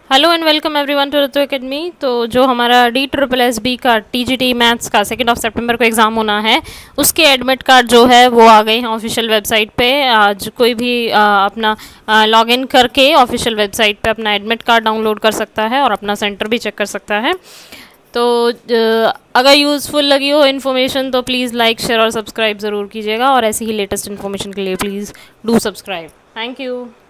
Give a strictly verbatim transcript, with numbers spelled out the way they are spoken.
Hello and welcome everyone to Ritu academy. तो जो हमारा डी ट्रिपल एस बी का टीजीटी मैथ्स का सेकेंड ऑफ सितंबर को एग्ज़ाम होना है, उसके एडमिट कार्ड जो है वो आ गए हैं ऑफिशियल वेबसाइट पे। आज कोई भी आ, अपना लॉगिन करके ऑफिशियल वेबसाइट पे अपना एडमिट कार्ड डाउनलोड कर सकता है और अपना सेंटर भी चेक कर सकता है। तो अगर यूज़फुल लगी हो इन्फॉर्मेशन तो प्लीज़ लाइक शेयर और सब्सक्राइब ज़रूर कीजिएगा, और ऐसी ही लेटेस्ट इन्फॉर्मेशन के लिए please do subscribe. Thank you.